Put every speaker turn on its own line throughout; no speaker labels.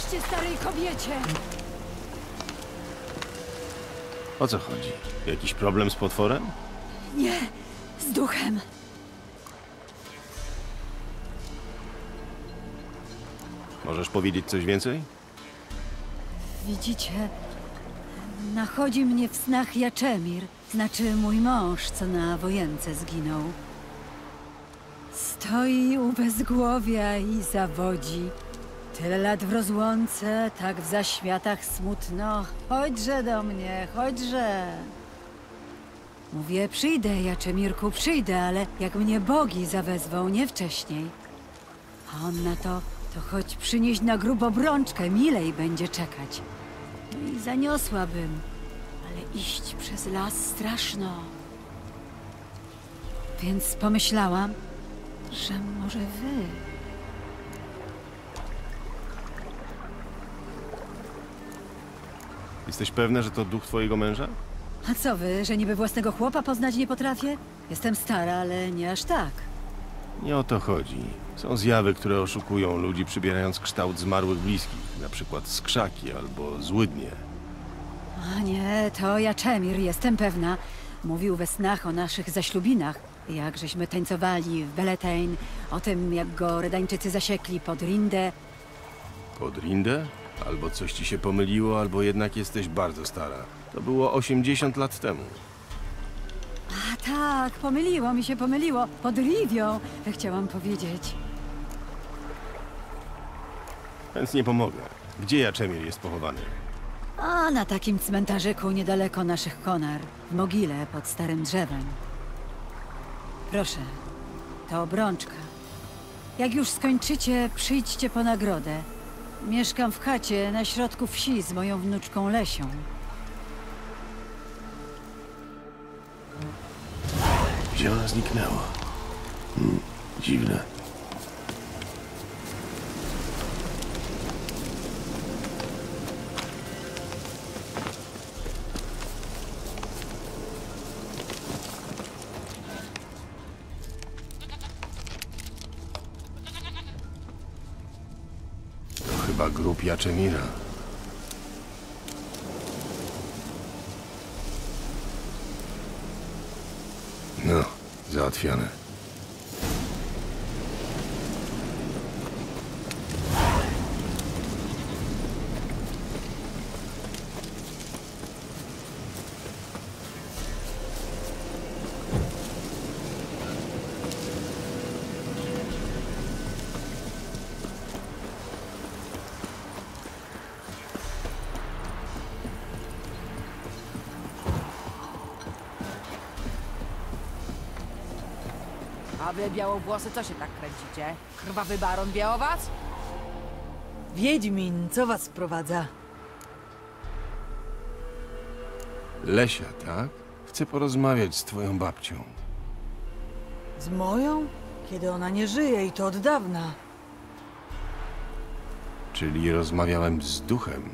Pomóżcie starej kobiecie!
O co chodzi? Jakiś problem z potworem?
Nie, z duchem.
Możesz powiedzieć coś więcej?
Widzicie, nachodzi mnie w snach Jaczemir, znaczy mój mąż, co na wojence zginął. Stoi u bezgłowia i zawodzi. Tyle lat w rozłące, tak w zaświatach smutno. Chodźże do mnie, chodźże. Mówię, przyjdę, Jaczemirku, przyjdę, ale jak mnie bogi zawezwą, nie wcześniej. A on na to choć przynieść na grób obrączkę, milej będzie czekać. No i zaniosłabym, ale iść przez las straszno. Więc pomyślałam, że może wy...
Jesteś pewna, że to duch twojego męża?
A co wy, że niby własnego chłopa poznać nie potrafię? Jestem stara, ale nie aż tak.
Nie o to chodzi. Są zjawy, które oszukują ludzi, przybierając kształt zmarłych bliskich, na przykład skrzaki albo złydnie.
A nie, to Jaczemir, jestem pewna. Mówił we snach o naszych zaślubinach. Jak żeśmy tańcowali w Beletein, o tym, jak go Redańczycy zasiekli pod Rindę.
Pod Rindę? Albo coś ci się pomyliło, albo jednak jesteś bardzo stara. To było 80 lat temu.
A tak, pomyliło mi się, pomyliło. Pod Rivią, chciałam powiedzieć.
Więc nie pomogę. Gdzie Jaczemir jest pochowany?
A na takim cmentarzyku niedaleko naszych konar, w mogile pod starym drzewem. Proszę, to obrączka. Jak już skończycie, przyjdźcie po nagrodę. Mieszkam w chacie na środku wsi z moją wnuczką Lesią.
Gdzie ona zniknęła? Dziwne. To chyba grób Jaczemira. No, załatwione.
A wy, białowłosy, co się tak kręcicie? Krwawy baron Białowac?
Wiedźmin, co was sprowadza?
Lesia, tak? Chcę porozmawiać z twoją babcią.
Z moją? Kiedy ona nie żyje i to od dawna.
Czyli rozmawiałem z duchem.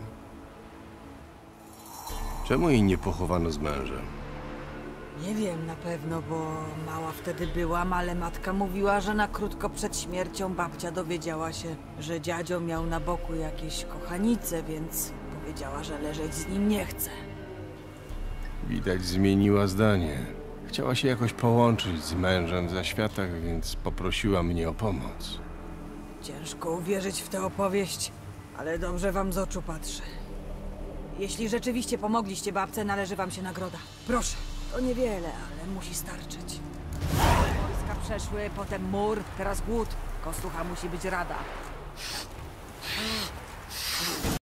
Czemu jej nie pochowano z mężem?
Nie wiem na pewno, bo mała wtedy byłam, ale matka mówiła, że na krótko przed śmiercią babcia dowiedziała się, że dziadzio miał na boku jakieś kochanice, więc powiedziała, że leżeć z nim nie chce.
Widać, zmieniła zdanie. Chciała się jakoś połączyć z mężem w zaświatach, więc poprosiła mnie o pomoc.
Ciężko uwierzyć w tę opowieść, ale dobrze wam z oczu patrzy. Jeśli rzeczywiście pomogliście babce, należy wam się nagroda. Proszę, to niewiele, ale musi starczyć.
Wojska przeszły, potem mur, teraz głód. Kostucha musi być rada.